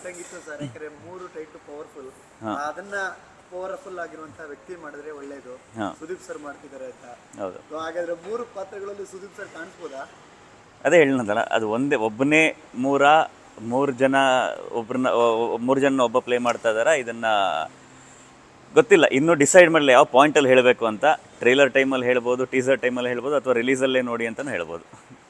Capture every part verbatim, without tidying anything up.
ಇಟ್ಟಂಗಿತ್ತು sir, ಯಾಕಂದ್ರೆ ಮೂರು title powerful, ಅದನ್ನ ಪವರ್ಫುಲ್ ಆಗಿರುವಂತಹ ವ್ಯಕ್ತಿ ಮಾಡಿದ್ರೆ ಒಳ್ಳೇದು. ಸುದೀಪ್ ಸರ್ ಮಾಡ್ತಿದ್ದಾರೆ ಅಂತ. ಹೌದು. ಹಾಗಾದ್ರೆ ಮೂರು ಪಾತ್ರಗಳಲ್ಲಿ ಸುದೀಪ್ ಸರ್ ಕಾಣಿಸ್ಬೋದಾ? ಅದೇ ಹೇಳಿದ್ನಲ್ಲ, ಅದು ಒಂದೇ ಒಬ್ಬನೇ ಮೂರ ಮೂರು ಜನ ಒಬ್ಬರನ್ನ ಮೂರು ಜನ ಒಬ್ಬ ಪ್ಲೇ ಮಾಡ್ತಾ ಇದ್ದಾರೆ. ಇದನ್ನು ಗೊತ್ತಿಲ್ಲ, ಇನ್ನೂ ಡಿಸೈಡ್ ಮಾಡಲಿಲ್ಲ ಯಾವ ಪಾಯಿಂಟಲ್ಲಿ ಹೇಳಬೇಕು ಅಂತ. ಟ್ರೈಲರ್ ಟೈಮಲ್ಲಿ ಹೇಳ್ಬೋದು, ಟೀಸರ್ ಟೈಮಲ್ಲಿ ಹೇಳ್ಬೋದು, ಅಥವಾ ರಿಲೀಸಲ್ಲೇ ನೋಡಿ ಅಂತಲೂ ಹೇಳ್ಬೋದು.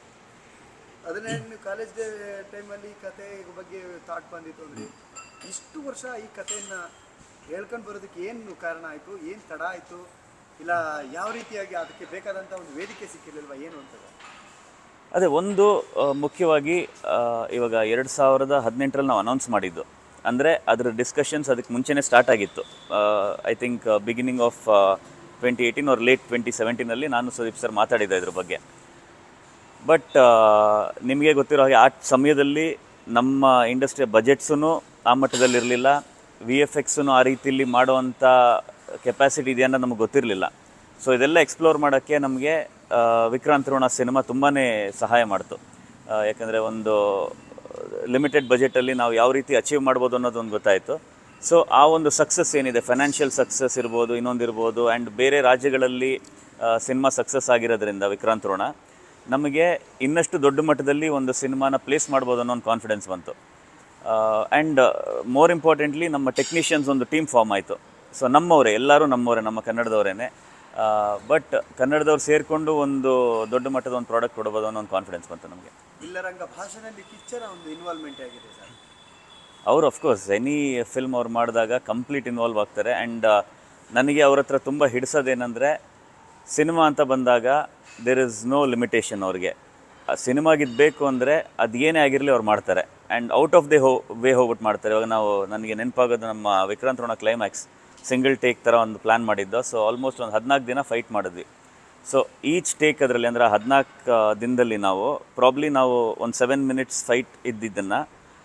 ಅದನ್ನೇ ನೀವು ಕಾಲೇಜ್ ಡೇ ಟೈಮಲ್ಲಿ ಈ ಕತೆ ಬಗ್ಗೆ ಥಾಟ್ ಬಂದಿತ್ತು ಅಂದರೆ, ಇಷ್ಟು ವರ್ಷ ಈ ಕಥೆಯನ್ನು ಹೇಳ್ಕೊಂಡು ಬರೋದಕ್ಕೆ ಏನು ಕಾರಣ ಆಯಿತು, ಏನು ತಡ ಆಯಿತು, ಇಲ್ಲ ಯಾವ ರೀತಿಯಾಗಿ ಅದಕ್ಕೆ ಬೇಕಾದಂಥ ಒಂದು ವೇದಿಕೆ ಸಿಕ್ಕಿರಲಿಲ್ವಾ, ಏನು ಅಂತದ? ಅದೇ ಒಂದು ಮುಖ್ಯವಾಗಿ ಇವಾಗ ಎರಡು ಸಾವಿರದ ಹದಿನೆಂಟರಲ್ಲಿ ನಾವು ಅನೌನ್ಸ್ ಮಾಡಿದ್ದು, ಅಂದರೆ ಅದರ ಡಿಸ್ಕಷನ್ಸ್ ಅದಕ್ಕೆ ಮುಂಚೆನೇ ಸ್ಟಾರ್ಟ್ ಆಗಿತ್ತು. I think beginning of twenty eighteen or late twenty ಸೆವೆಂಟೀನಲ್ಲಿ ನಾನು ಸುದೀಪ್ ಸರ್ ಮಾತಾಡಿದ್ದೆ ಇದ್ರ ಬಗ್ಗೆ. ಬಟ್ ನಿಮಗೆ ಗೊತ್ತಿರೋ ಹಾಗೆ ಆ ಸಮಯದಲ್ಲಿ ನಮ್ಮ ಇಂಡಸ್ಟ್ರಿಯ ಬಜೆಟ್ಸೂ ಆ ಮಟ್ಟದಲ್ಲಿರಲಿಲ್ಲ, ವಿ ಎಫ್ ಎಕ್ಸೂ ಆ ರೀತಿಯಲ್ಲಿ ಮಾಡೋವಂಥ ಕೆಪಾಸಿಟಿ ಇದೆಯನ್ನ ನಮಗೆ ಗೊತ್ತಿರಲಿಲ್ಲ. ಸೊ ಇದೆಲ್ಲ ಎಕ್ಸ್ಪ್ಲೋರ್ ಮಾಡೋಕ್ಕೆ ನಮಗೆ ವಿಕ್ರಾಂತ್ ರೋಣ ಸಿನಿಮಾ ತುಂಬಾ ಸಹಾಯ ಮಾಡ್ತು. ಯಾಕಂದರೆ ಒಂದು ಲಿಮಿಟೆಡ್ ಬಜೆಟಲ್ಲಿ ನಾವು ಯಾವ ರೀತಿ ಅಚೀವ್ ಮಾಡ್ಬೋದು ಅನ್ನೋದೊಂದು ಗೊತ್ತಾಯಿತು. ಸೊ ಆ ಒಂದು ಸಕ್ಸಸ್ ಏನಿದೆ, ಫೈನಾನ್ಷಿಯಲ್ ಸಕ್ಸಸ್ ಇರ್ಬೋದು, ಇನ್ನೊಂದಿರ್ಬೋದು, ಆ್ಯಂಡ್ ಬೇರೆ ರಾಜ್ಯಗಳಲ್ಲಿ ಸಿನಿಮಾ ಸಕ್ಸಸ್ ಆಗಿರೋದ್ರಿಂದ ವಿಕ್ರಾಂತ್ ರೋಣ ನಮಗೆ ಇನ್ನಷ್ಟು ದೊಡ್ಡ ಮಟ್ಟದಲ್ಲಿ ಒಂದು ಸಿನಿಮಾನ ಪ್ಲೇಸ್ ಮಾಡ್ಬೋದು ಅನ್ನೋ ಒಂದು ಕಾನ್ಫಿಡೆನ್ಸ್ ಬಂತು. ಆ್ಯಂಡ್ ಮೋರ್ ಇಂಪಾರ್ಟೆಂಟ್ಲಿ ನಮ್ಮ ಟೆಕ್ನಿಷಿಯನ್ಸ್ ಒಂದು ಟೀಮ್ ಫಾರ್ಮ್ ಆಯಿತು. ಸೊ ನಮ್ಮವರೇ, ಎಲ್ಲರೂ ನಮ್ಮವರೇ, ನಮ್ಮ ಕನ್ನಡದವರೇ. ಬಟ್ ಕನ್ನಡದವ್ರು ಸೇರಿಕೊಂಡು ಒಂದು ದೊಡ್ಡ ಮಟ್ಟದ ಒಂದು ಪ್ರಾಡಕ್ಟ್ ಕೊಡ್ಬೋದು ಅನ್ನೋ ಒಂದು ಕಾನ್ಫಿಡೆನ್ಸ್ ಬಂತು ನಮಗೆ. ಬಿಲ್ಲರಂಗ ಭಾಷೆಯಲ್ಲಿ ಕಿಚ್ಚನ ಒಂದು ಇನ್ವಾಲ್ವ್ಮೆಂಟ್ ಆಗಿದೆ ಸರ್. ಅವರು ಅಫ್ಕೋರ್ಸ್ ಎನಿ ಫಿಲ್ಮ್ ಅವ್ರು ಮಾಡಿದಾಗ ಕಂಪ್ಲೀಟ್ ಇನ್ವಾಲ್ವ್ ಆಗ್ತಾರೆ. ಆ್ಯಂಡ್ ನನಗೆ ಅವ್ರ ಹತ್ರ ತುಂಬ ಹಿಡಿಸೋದೇನೆಂದರೆ, ಸಿನಿಮಾ ಅಂತ ಬಂದಾಗ ದೇರ್ ಇಸ್ ನೋ ಲಿಮಿಟೇಷನ್ ಅವ್ರಿಗೆ. ಆ ಸಿನಿಮಾಗಿದ್ದು ಬೇಕು ಅಂದರೆ ಅದು ಏನೇ ಆಗಿರಲಿ ಅವ್ರು ಮಾಡ್ತಾರೆ. ಆ್ಯಂಡ್ ಔಟ್ ಆಫ್ ದಿ ಹೋ ವೇ ಹೋಗ್ಬಿಟ್ಟು ಮಾಡ್ತಾರೆ. ಇವಾಗ ನಾವು ನನಗೆ ನೆನಪಾಗೋದು ನಮ್ಮ Vikrant Rona climax single take ಥರ ಒಂದು ಪ್ಲ್ಯಾನ್ ಮಾಡಿದ್ದು. ಸೊ ಆಲ್ಮೋಸ್ಟ್ ಒಂದು ಹದಿನಾಲ್ಕು ದಿನ ಫೈಟ್ ಮಾಡಿದ್ವಿ. ಸೊ ಈಚ್ ಟೇಕ್ ಅದರಲ್ಲಿ ಅಂದರೆ ಹದಿನಾಲ್ಕು ದಿನದಲ್ಲಿ ನಾವು ಪ್ರಾಬ್ಲಿ ನಾವು ಒಂದು ಸೆವೆನ್ ಮಿನಿಟ್ಸ್ ಫೈಟ್ ಇದ್ದಿದ್ದನ್ನು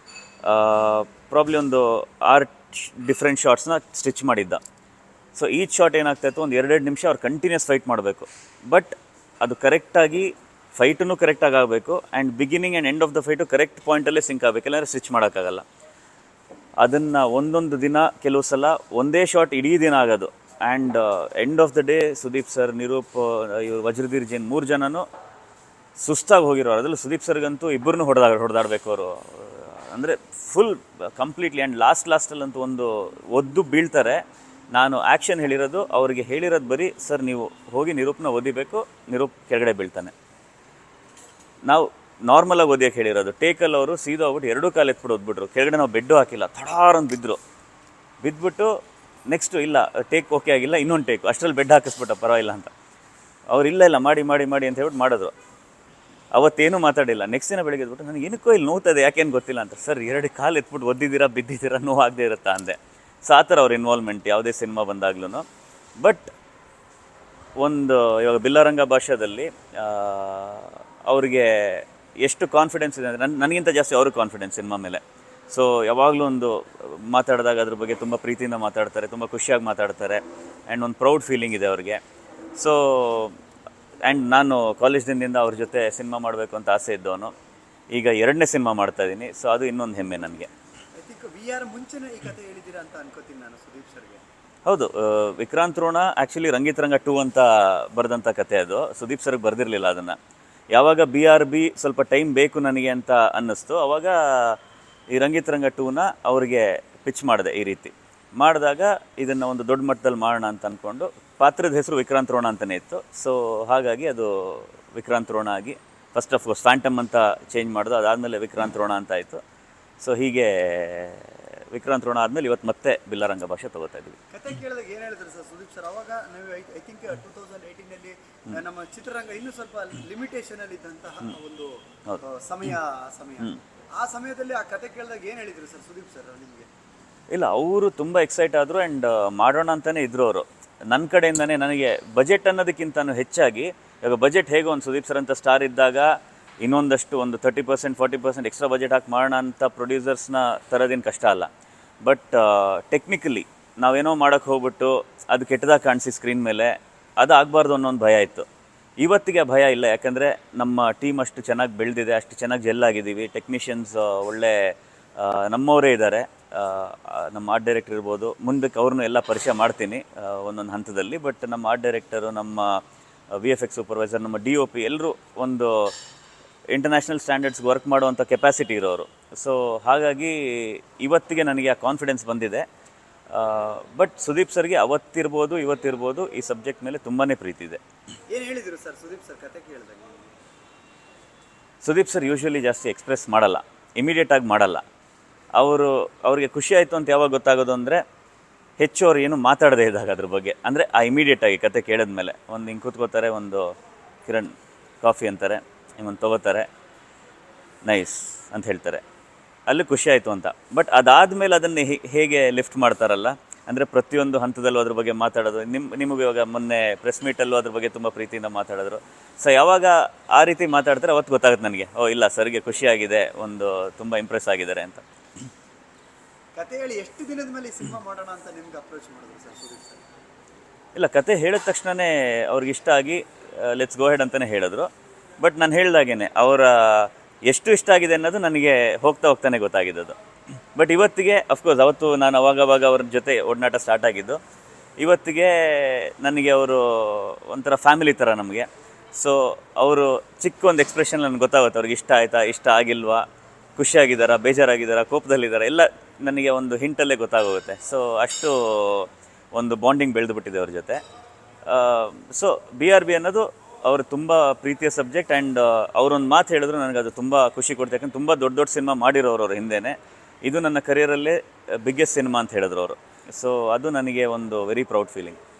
ಪ್ರಾಬ್ಲಿ ಒಂದು ಆರು ಡಿಫ್ರೆಂಟ್ ಶಾರ್ಟ್ಸ್ನ ಸ್ಟಿಚ್ ಮಾಡಿದ್ದ. ಸೊ ಈಚ್ ಶಾರ್ಟ್ ಏನಾಗ್ತಾಯಿತ್ತು, ಒಂದು ಎರಡೆರಡು ನಿಮಿಷ ಅವ್ರು ಕಂಟಿನ್ಯೂಸ್ ಫೈಟ್ ಮಾಡಬೇಕು. ಬಟ್ ಅದು ಕರೆಕ್ಟಾಗಿ ಫೈಟೂ ಕರೆಕ್ಟಾಗಿ ಆಗಬೇಕು. And beginning and end of the fight correct ಪಾಯಿಂಟಲ್ಲೇ ಸಿಂಕ್ ಆಗಬೇಕು, ಇಲ್ಲಾಂದರೆ ಸ್ಟಿಚ್ ಮಾಡೋಕ್ಕಾಗಲ್ಲ. ಅದನ್ನು ಒಂದೊಂದು ದಿನ ಕೆಲವು ಸಲ ಒಂದೇ ಶಾಟ್ ಇಡೀ ದಿನ ಆಗೋದು. And end of the day Sudeep sir, Niroop, ಇವರು ವಜ್ರಧೀರ್ ಜೈನ್ ಮೂರು ಜನನೂ ಸುಸ್ತಾಗಿ ಹೋಗಿರೋರು. ಅದರಲ್ಲಿ ಸುದೀಪ್ ಸರ್ಗಂತೂ ಇಬ್ಬರನ್ನೂ ಹೊಡೆದಾಗ ಹೊಡೆದಾಡಬೇಕು ಅವರು, ಅಂದರೆ ಫುಲ್ ಕಂಪ್ಲೀಟ್ಲಿ. ಆ್ಯಂಡ್ ಲಾಸ್ಟ್ ಲಾಸ್ಟಲ್ಲಂತೂ ಒಂದು ಒದ್ದು ಬೀಳ್ತಾರೆ. ನಾನು ಆ್ಯಕ್ಷನ್ ಹೇಳಿರೋದು, ಅವರಿಗೆ ಹೇಳಿರೋದು ಬರೀ ಸರ್ ನೀವು ಹೋಗಿ ನಿರೂಪ್ನ ಓದಿಬೇಕು, ನಿರೂಪ್ ಕೆಳಗಡೆ ಬೀಳ್ತಾನೆ. ನಾವು ನಾರ್ಮಲಾಗಿ ಓದಿಯೋಕ್ಕೆ ಹೇಳಿರೋದು. ಟೇಕಲ್ಲಿ ಅವರು ಸೀದಾ ಹೋಗ್ಬಿಟ್ಟು ಎರಡೂ ಕಾಲು ಎತ್ಬಿಟ್ಟು ಓದ್ಬಿಟ್ರು. ಕೆಳಗಡೆ ನಾವು ಬೆಡ್ಡು ಹಾಕಿಲ್ಲ, ಥಡಾರಂತ ಬಿದ್ದರು. ಬಿದ್ದುಬಿಟ್ಟು ನೆಕ್ಸ್ಟು ಇಲ್ಲ ಟೇಕ್ ಓಕೆ ಆಗಿಲ್ಲ, ಇನ್ನೊಂದು ಟೇಕು, ಅಷ್ಟರಲ್ಲಿ ಬೆಡ್ ಹಾಕಿಸ್ಬಿಟ್ಟ ಪರವಾಗಿಲ್ಲ ಅಂತ. ಅವ್ರು ಇಲ್ಲ ಇಲ್ಲ ಮಾಡಿ ಮಾಡಿ ಮಾಡಿ ಅಂತ ಹೇಳ್ಬಿಟ್ಟು ಮಾಡಿದ್ರು. ಅವತ್ತೇನೂ ಮಾತಾಡಿಲ್ಲ. ನೆಕ್ಸ್ಟ್ ದಿನ ಬೆಳಗ್ಗೆ ಎದ್ಬಿಟ್ಟು ನನಗೆ ಏನಕ್ಕೋ ಇಲ್ಲಿ ನೋವ್ತದೆ, ಯಾಕೇನು ಗೊತ್ತಿಲ್ಲ ಅಂತ. ಸರ್ ಎರಡು ಕಾಲು ಎತ್ಬಿಟ್ಟು ಒದ್ದಿದ್ದೀರಾ, ಬಿದ್ದಿದ್ದೀರಾ, ನೋವು ಆಗದೆ ಇರುತ್ತಾ ಅಂದೆ. ಸೊ ಆ ಥರ ಅವ್ರ ಇನ್ವಾಲ್ವ್ಮೆಂಟ್ ಯಾವುದೇ ಸಿನಿಮಾ ಬಂದಾಗ್ಲೂ. ಬಟ್ ಒಂದು ಇವಾಗ ಬಿಲ್ಲರಂಗ ಭಾಷೆಯಲ್ಲಿ ಅವ್ರಿಗೆ ಎಷ್ಟು ಕಾನ್ಫಿಡೆನ್ಸ್ ಇದೆ ಅಂದರೆ, ನನ್ನ ನನಗಿಂತ ಜಾಸ್ತಿ ಅವ್ರಿಗೆ ಕಾನ್ಫಿಡೆನ್ಸ್ ಸಿನಿಮಾ ಮೇಲೆ. ಸೊ ಯಾವಾಗಲೂ ಒಂದು ಮಾತಾಡಿದಾಗ ಅದ್ರ ಬಗ್ಗೆ ತುಂಬ ಪ್ರೀತಿಯಿಂದ ಮಾತಾಡ್ತಾರೆ, ತುಂಬ ಖುಷಿಯಾಗಿ ಮಾತಾಡ್ತಾರೆ. ಆ್ಯಂಡ್ ಒಂದು ಪ್ರೌಡ್ ಫೀಲಿಂಗ್ ಇದೆ ಅವ್ರಿಗೆ. ಸೊ ಆ್ಯಂಡ್ ನಾನು ಕಾಲೇಜ್ ದಿನದಿಂದ ಅವ್ರ ಜೊತೆ ಸಿನಿಮಾ ಮಾಡಬೇಕು ಅಂತ ಆಸೆ ಇದ್ದವನು. ಈಗ ಎರಡನೇ ಸಿನಿಮಾ ಮಾಡ್ತಾಯಿದ್ದೀನಿ. ಸೊ ಅದು ಇನ್ನೊಂದು ಹೆಮ್ಮೆ ನನಗೆ. ವಿ ಆರ್ ಮುಂಚೆನೇ ಈ ಕಥೆ ಹೇಳಿದ್ದೀರಾ ಅಂತ ಅನ್ಕೋತೀನಿ ನಾನು ಸುದೀಪ್ ಸರ್ಗೆ. ಹೌದು, ವಿಕ್ರಾಂತ್ ರೋಣ ಆ್ಯಕ್ಚುಲಿ ರಂಗಿತರಂಗ ಟೂ ಅಂತ ಬರೆದಂಥ ಕತೆ ಅದು. ಸುದೀಪ್ ಸರ್ಗೆ ಬರೆದಿರಲಿಲ್ಲ ಅದನ್ನು. ಯಾವಾಗ ಬಿ ಆರ್ ಬಿ ಸ್ವಲ್ಪ ಟೈಮ್ ಬೇಕು ನನಗೆ ಅಂತ ಅನ್ನಿಸ್ತು, ಆವಾಗ ಈ ರಂಗಿತರಂಗ ಟೂನ ಅವ್ರಿಗೆ ಪಿಚ್ ಮಾಡಿದೆ. ಈ ರೀತಿ ಮಾಡಿದಾಗ ಇದನ್ನು ಒಂದು ದೊಡ್ಡ ಮಟ್ಟದಲ್ಲಿ ಮಾಡೋಣ ಅಂತ ಅಂದ್ಕೊಂಡು, ಪಾತ್ರದ ಹೆಸರು ವಿಕ್ರಾಂತ್ ರೋಣ ಅಂತಲೇ ಇತ್ತು. ಸೊ ಹಾಗಾಗಿ ಅದು ವಿಕ್ರಾಂತ್ ರೋಣ ಆಗಿ ಫಸ್ಟ್ ಆಫ್ ಕೋರ್ಸ್ ಫ್ಯಾಂಟಮ್ ಅಂತ ಚೇಂಜ್ ಮಾಡೋದು, ಅದಾದಮೇಲೆ ವಿಕ್ರಾಂತ್ ರೋಣ ಅಂತ ಆಯಿತು. ಸೊ ಹೀಗೆ ವಿಕ್ರಾಂತ್ ರೋಣ ಆದಮೇಲೆ ಇವತ್ತು ಮತ್ತೆ ಬಿಲ್ಲರಂಗ ಭಾಷೆ ತಗೋತಾ ಇದ್ವಿ. ಕತೆ ಕೇಳಿದಾಗ ಏನು ಹೇಳಿದ್ರು ಸರ್ ಸುದೀಪ್ ಸರ್? ಅವಾಗ ನಾವು ಐ ಥಿಂಕ್ ಟೂ ತೌಸಂಡ್ ಏಯ್ಟೀನಲ್ಲಿ ನಮ್ಮ ಚಿತ್ರರಂಗ ಇನ್ನೂ ಸ್ವಲ್ಪ ಲಿಮಿಟೇಷನಲ್ಲಿ ಇದ್ದಂತಹ ಒಂದು ಸಮಯ ಸಮಯ ಆ ಸಮಯದಲ್ಲಿ ಆ ಕತೆ ಕೇಳಿದಾಗ ಏನು ಹೇಳಿದ್ರು ಸರ್ ಸುದೀಪ್ ಸರ್ ನಿಮಗೆ? ಇಲ್ಲ, ಅವರು ತುಂಬ ಎಕ್ಸೈಟ್ ಆದರು. ಆ್ಯಂಡ್ ಮಾಡೋಣ ಅಂತಲೇ ಇದ್ದರು ಅವರು. ನನ್ನ ಕಡೆಯಿಂದನೇ ನನಗೆ ಬಜೆಟ್ ಅನ್ನೋದಕ್ಕಿಂತನೂ ಹೆಚ್ಚಾಗಿ, ಇವಾಗ ಬಜೆಟ್ ಹೇಗೋ ಒಂದು ಸುದೀಪ್ ಸರ್ ಅಂತ ಸ್ಟಾರ್ ಇದ್ದಾಗ ಇನ್ನೊಂದಷ್ಟು ಒಂದು thirty percent forty percent extra budget ಹಾಕಿ ಮಾಡೋಣ ಅಂತ ಪ್ರೊಡ್ಯೂಸರ್ಸ್ನ ತರೋದೇನು ಕಷ್ಟ ಅಲ್ಲ. ಬಟ್ ಟೆಕ್ನಿಕಲಿ ನಾವೇನೋ ಮಾಡೋಕ್ಕೆ ಹೋಗ್ಬಿಟ್ಟು ಅದು ಕೆಟ್ಟದಾಗಿ ಕಾಣಿಸಿ ಸ್ಕ್ರೀನ್ ಮೇಲೆ, ಅದು ಆಗಬಾರ್ದು ಅನ್ನೋ ಒಂದು ಭಯ ಇತ್ತು. ಇವತ್ತಿಗೆ ಆ ಭಯ ಇಲ್ಲ. ಯಾಕಂದರೆ ನಮ್ಮ ಟೀಮ್ ಅಷ್ಟು ಚೆನ್ನಾಗಿ ಬೆಳೆದಿದೆ, ಅಷ್ಟು ಚೆನ್ನಾಗಿ ಜೆಲ್ ಆಗಿದ್ದೀವಿ. ಟೆಕ್ನಿಷಿಯನ್ಸ್ ಒಳ್ಳೆ ನಮ್ಮವರೇ ಇದ್ದಾರೆ. ನಮ್ಮ ಆರ್ಟ್ ಡೈರೆಕ್ಟರ್ ಇರ್ಬೋದು, ಮುಂದಕ್ಕೆ ಅವ್ರನ್ನೂ ಎಲ್ಲ ಪರಿಚಯ ಮಾಡ್ತೀನಿ ಒಂದೊಂದು ಹಂತದಲ್ಲಿ. ಬಟ್ ನಮ್ಮ ಆರ್ಟ್ ಡೈರೆಕ್ಟರು, ನಮ್ಮ ವಿ ಎಫ್ ಎಕ್ಸ್ ಸೂಪರ್ವೈಸರ್, ನಮ್ಮ ಡಿ ಒ ಪಿ ಎಲ್ಲರೂ ಒಂದು ಇಂಟರ್ನ್ಯಾಷನಲ್ ಸ್ಟ್ಯಾಂಡರ್ಡ್ಸ್ಗೆ ವರ್ಕ್ ಮಾಡುವಂಥ ಕೆಪಾಸಿಟಿ ಇರೋರು. ಸೊ ಹಾಗಾಗಿ ಇವತ್ತಿಗೆ ನನಗೆ ಆ ಕಾನ್ಫಿಡೆನ್ಸ್ ಬಂದಿದೆ. ಬಟ್ ಸುದೀಪ್ ಸರ್ಗೆ ಅವತ್ತಿರ್ಬೋದು ಇವತ್ತಿರ್ಬೋದು ಈ ಸಬ್ಜೆಕ್ಟ್ ಮೇಲೆ ತುಂಬಾ ಪ್ರೀತಿ ಇದೆ. ಏನು ಹೇಳಿದರು ಸರ್ ಸುದೀಪ್ ಸರ್ ಕತೆ ಕೇಳಿದಾಗ? ಸುದೀಪ್ ಸರ್ ಯೂಶ್ವಲಿ ಜಾಸ್ತಿ ಎಕ್ಸ್ಪ್ರೆಸ್ ಮಾಡಲ್ಲ, ಇಮಿಡಿಯೇಟಾಗಿ ಮಾಡಲ್ಲ. ಅವರು ಅವ್ರಿಗೆ ಖುಷಿ ಆಯಿತು ಅಂತ ಯಾವಾಗ ಗೊತ್ತಾಗೋದು ಅಂದರೆ ಹೆಚ್ಚು ಅವ್ರು ಏನು ಮಾತಾಡದೇ ಇದ್ದಾಗ ಅದ್ರ ಬಗ್ಗೆ. ಅಂದರೆ ಆ ಇಮಿಡಿಯೇಟಾಗಿ ಕತೆ ಕೇಳಿದ್ಮೇಲೆ ಒಂದು ಹಿಂಗೆ ಕೂತ್ಕೋತಾರೆ, ಒಂದು ಕಿರಣ್ ಕಾಫಿ ಅಂತಾರೆ, ಹಿಂಗೊಂದು ತೊಗೋತಾರೆ, ನೈಸ್ ಅಂತ ಹೇಳ್ತಾರೆ, ಅಲ್ಲಿ ಖುಷಿ ಆಯಿತು ಅಂತ. ಬಟ್ ಅದಾದಮೇಲೆ ಅದನ್ನು ಹೇಗೆ ಲಿಫ್ಟ್ ಮಾಡ್ತಾರಲ್ಲ, ಅಂದರೆ ಪ್ರತಿಯೊಂದು ಹಂತದಲ್ಲೂ ಅದ್ರ ಬಗ್ಗೆ ಮಾತಾಡೋದು. ನಿಮ್ಮ ನಿಮಗೆ ಇವಾಗ ಮೊನ್ನೆ ಪ್ರೆಸ್ ಮೀಟಲ್ಲೂ ಅದ್ರ ಬಗ್ಗೆ ತುಂಬ ಪ್ರೀತಿಯಿಂದ ಮಾತಾಡಿದ್ರು. ಸೊ ಯಾವಾಗ ಆ ರೀತಿ ಮಾತಾಡ್ತಾರೆ ಅವತ್ತು ಗೊತ್ತಾಗುತ್ತೆ ನನಗೆ, ಓ ಇಲ್ಲ ಸರ್ಗೆ ಖುಷಿಯಾಗಿದೆ, ಒಂದು ತುಂಬ ಇಂಪ್ರೆಸ್ ಆಗಿದ್ದಾರೆ ಅಂತ. ಕತೆ ಹೇಳಿ ಎಷ್ಟು ದಿನದ ಮೇಲೆ ಸಿನಿಮಾ ಮಾಡೋಣ ಅಂತ ನಿಮ್ಗೆ ಅಪ್ರೋಚ್ ಮಾಡಿದ್ರು ಸರ್ ಸುದೀಪ್ ಸರ್? ಇಲ್ಲ, ಕತೆ ಹೇಳಿದ ತಕ್ಷಣವೇ ಅವ್ರಿಗೆ ಇಷ್ಟ ಆಗಿ ಲೆಟ್ಸ್ ಗೋ ಹೆಡ್ ಅಂತಲೇ ಹೇಳಿದ್ರು. ಬಟ್ ನಾನು ಹೇಳ್ದಾಗೇನೆ ಅವರ ಎಷ್ಟು ಇಷ್ಟ ಆಗಿದೆ ಅನ್ನೋದು ನನಗೆ ಹೋಗ್ತಾ ಹೋಗ್ತಾನೆ ಗೊತ್ತಾಗಿದ್ದದು. ಬಟ್ ಇವತ್ತಿಗೆ ಅಫ್ಕೋರ್ಸ್ ಅವತ್ತು ನಾನು ಅವಾಗವಾಗ ಅವ್ರ ಜೊತೆ ಒಡನಾಟ ಸ್ಟಾರ್ಟ್ ಆಗಿದ್ದು. ಇವತ್ತಿಗೆ ನನಗೆ ಅವರು ಒಂಥರ ಫ್ಯಾಮಿಲಿ ಥರ ನಮಗೆ. ಸೊ ಅವರು ಚಿಕ್ಕ ಒಂದು ಎಕ್ಸ್ಪ್ರೆಷನ್ ನನಗೆ ಗೊತ್ತಾಗುತ್ತೆ, ಅವ್ರಿಗೆ ಇಷ್ಟ ಆಯಿತಾ, ಇಷ್ಟ ಆಗಿಲ್ವಾ, ಖುಷಿಯಾಗಿದ್ದಾರಾ, ಬೇಜಾರಾಗಿದ್ದಾರಾ, ಕೋಪದಲ್ಲಿದ್ದಾರಾ, ಎಲ್ಲ ನನಗೆ ಒಂದು ಹಿಂಟಲ್ಲೇ ಗೊತ್ತಾಗೋಗುತ್ತೆ. ಸೊ ಅಷ್ಟು ಒಂದು ಬಾಂಡಿಂಗ್ ಬೆಳೆದುಬಿಟ್ಟಿದೆ ಅವ್ರ ಜೊತೆ. ಸೊ ಬಿ ಆರ್ ಬಿ ಅನ್ನೋದು ಅವರು ತುಂಬ ಪ್ರೀತಿಯ ಸಬ್ಜೆಕ್ಟ್. ಆ್ಯಂಡ್ ಅವರೊಂದು ಮಾತು ಹೇಳಿದ್ರು ನನಗೆ ಅದು ತುಂಬ ಖುಷಿ ಕೊಡ್ತು. ಯಾಕಂದ್ರೆ ತುಂಬ ದೊಡ್ಡ ದೊಡ್ಡ ಸಿನಿಮಾ ಮಾಡಿರೋರು ಅವ್ರ ಹಿಂದೆಯೇ. ಇದು ನನ್ನ ಕರಿಯರಲ್ಲೇ ಬಿಗ್ಗೆಸ್ಟ್ ಸಿನಿಮಾ ಅಂತ ಹೇಳಿದ್ರು ಅವರು. ಸೊ ಅದು ನನಗೆ ಒಂದು ವೆರಿ ಪ್ರೌಡ್ ಫೀಲಿಂಗ್.